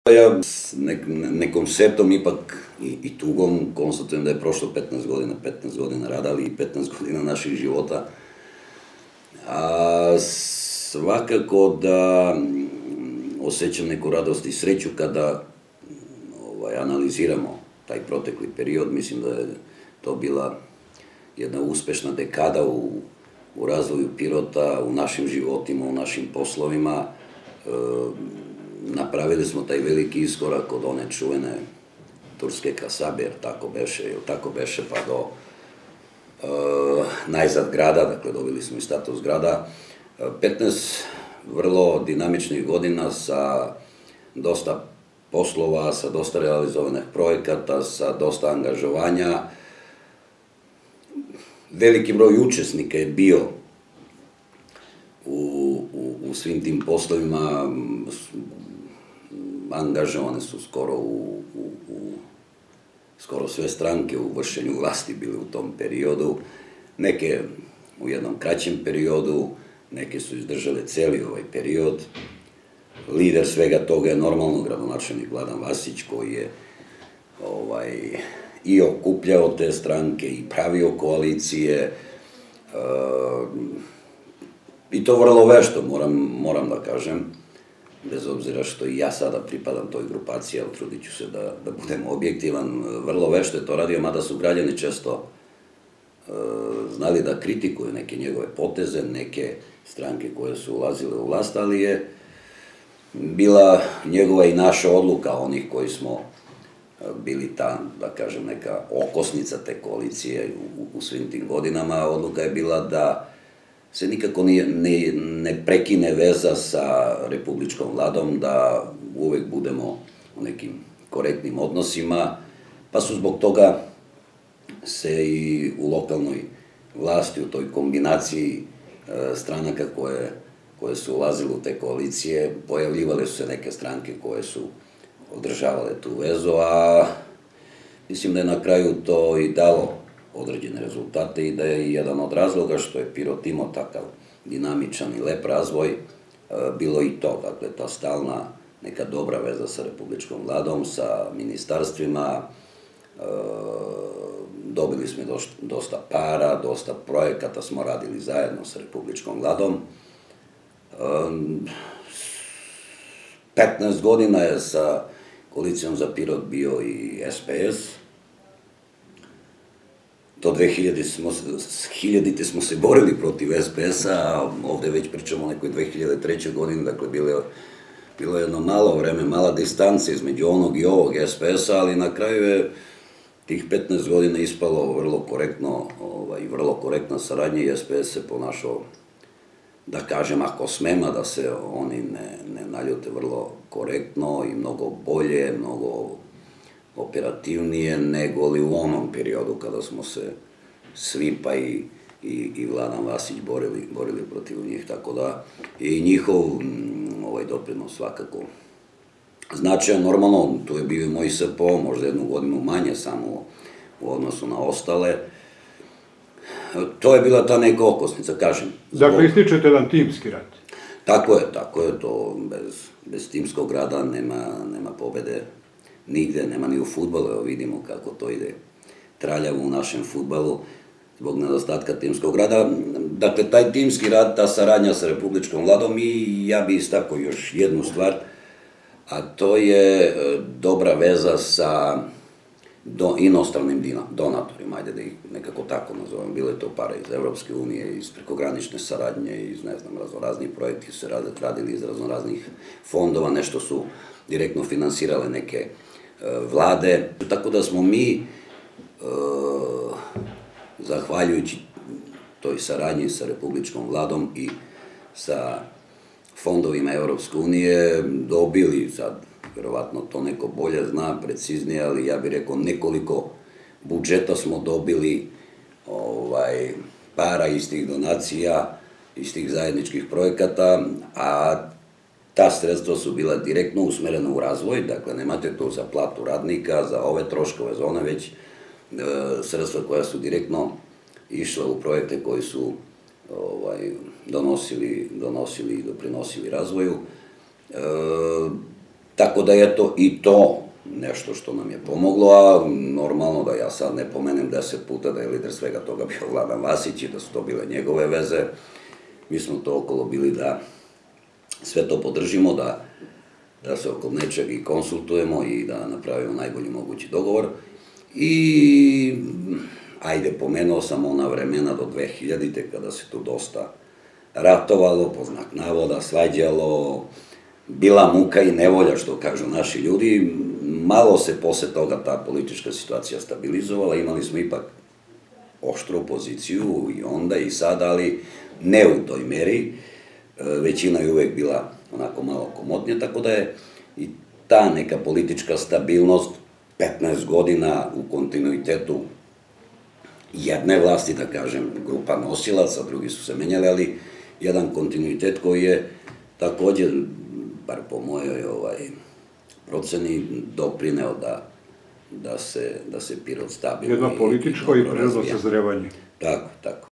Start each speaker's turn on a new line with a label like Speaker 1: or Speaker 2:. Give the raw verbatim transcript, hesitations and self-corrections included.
Speaker 1: Ja s nekom setom ipak i tugom konstatujem da je prošlo petnaest godina, petnaest godina rada, ali i petnaest godina naših života. A svakako da osjećam neku radost i sreću kada analiziramo taj protekli period. Mislim da je to bila jedna uspešna dekada u razvoju Pirota, u našim životima, u našim poslovima. Napravili smo taj veliki iskorak od one čuvene turske kasabe, jer tako beše, jer tako beše, pa do najzad grada, dakle dobili smo i status grada. petnaest vrlo dinamičnih godina sa dosta poslova, sa dosta realizovanih projekata, sa dosta angažovanja. Veliki broj učesnika je bio u svim tim poslovima, angažovane su skoro u skoro sve stranke u vršenju vlasti bili u tom periodu, neke u jednom kraćem periodu, neke su izdržale celi ovaj period. Lider svega toga je normalno gradonačelnik Vladan Vasić, koji je i okupljao te stranke i pravio koalicije, i to vrlo vešto, moram da kažem, bez obzira što i ja sada pripadam toj grupaciji, ali trudit ću se da budem objektivan, vrlo vešto je to radio, mada su građani često znali da kritikuju neke njegove poteze, neke stranke koje su ulazile u vlast, ali je bila njegova i naša odluka, onih koji smo bili ta, da kažem, neka okosnica te koalicije u svim tim godinama. Odluka je bila da se nikako ne prekine veza sa republičkom vladom, da uvek budemo u nekim korektnim odnosima, pa su zbog toga se i u lokalnoj vlasti, u toj kombinaciji stranaka koje su ulazile u te koalicije, pojavljivale su se neke stranke koje su održavale tu vezu, a mislim da je na kraju to i dalo određene rezultate i da je jedan od razloga što je Pirot imao takav dinamičan i lep razvoj bilo i to, dakle ta stalna neka dobra veza sa republičkom vladom, sa ministarstvima, dobili smo dosta para, dosta projekata smo radili zajedno sa republičkom vladom. petnaest godina je sa koalicijom za Pirot bio i es pe es. Do dve hiljadite smo se borili protiv es pe es-a, a ovde već pričamo o nekoj dve hiljade trećoj godini, dakle bilo je jedno malo vreme, mala distanca između onog i ovog es pe es-a, ali na kraju je tih petnaest godina ispalo vrlo korektno i vrlo korektna saradnja i es pe es se ponašao, da kažem, ako smema, da se oni ne naljute, vrlo korektno i mnogo bolje, mnogo operativnije nego li u onom periodu kada smo se svi, pa i Vladan Vasić borili protiv njih, tako da i njihov doprinos svakako značajan. Normalno, tu je bio i moj es pe o, možda jednu godinu manje samo u odnosu na ostale. To je bila ta neka okosnica, kažem.
Speaker 2: Dakle, ističete jedan timski rad.
Speaker 1: Tako je, tako je, to bez timskog rada nema pobede nigde, nema ni u fudbalu, evo vidimo kako to ide traljavo u našem fudbalu zbog nedostatka timskog rada. Dakle, taj timski rad, ta saradnja sa republičkom vladom i ja bih istakao još jednu stvar, a to je dobra veza sa inostranim donatorima, ajde da ih nekako tako nazovem. Bilo je to para iz Evropske unije, iz prekogranične saradnje, iz, ne znam, raznorazni projekti su se radili iz raznoraznih fondova, nešto su direktno finansirale neke vlade. Tako da smo mi, zahvaljujući toj saradnji sa republičkom vladom i sa fondovima Evropske unije, dobili, sad verovatno to neko bolje zna, preciznije, ali ja bih rekao nekoliko budžeta smo dobili para iz tih donacija, iz tih zajedničkih projekata, a ta sredstva su bila direktno usmerena u razvoj, dakle nemate to za platu radnika, za ove troškove, za one već sredstva koja su direktno išla u projekte koji su donosili i doprinosili razvoju. Tako da je to i to nešto što nam je pomoglo, a normalno da ja sad ne pomenem deset puta da je lider svega toga bio Vladan Vasić i da su to bile njegove veze. Mi smo to okolo bili da sve to podržimo, da, da se oko nečeg i konsultujemo i da napravimo najbolji mogući dogovor. I, ajde, pomenuo sam ona vremena do dve hiljadite kada se tu dosta ratovalo, po znak navoda, svađalo, bila muka i nevolja, što kažu naši ljudi. Malo se posle toga ta politička situacija stabilizovala, imali smo ipak oštru poziciju i onda i sad, ali ne u toj meri. Većina je uvek bila onako malo komotnija, tako da je i ta neka politička stabilnost petnaest godina u kontinuitetu jedne vlasti, da kažem, grupa nosilaca, drugi su se menjali, ali jedan kontinuitet koji je takođe, bar po mojoj proceni, doprineo da se Pirot stabilno i dobro razvija.
Speaker 2: Jedno političko i prirodno sazrevanje.
Speaker 1: Tako, tako.